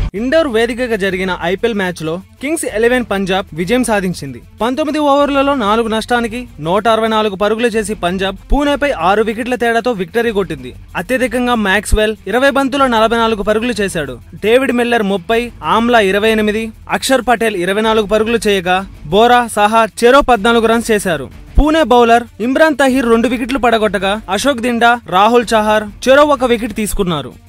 Indoor వేదికగా జరిగిన IPL match లో కింగ్స్ 11 పంజాబ్ విజయం సాధించింది. 19 ఓవర్లలో 4 నష్టానికి 164 పరుగులు చేసి పంజాబ్ పూణేపై 6 వికెట్ల తేడాతో విక్టరీ కొట్టింది. అత్యధికంగా మ్యాక్స్వెల్ 20 బంతుల్లో 44 పరుగులు చేశాడు. David Miller 30, Amla 28, Axar Patel 24 పరుగులు చేయగా బోరా, సాహా చెరో 14 రన్స్ చేశారు. పూణే బౌలర్ ఇమ్రాన్ తహీర్ 2 వికెట్లు పడగొట్టగా అశోక్ దిండా, రాహుల్ చహార్ చెరో 1 వికెట్ తీసుకున్నారు.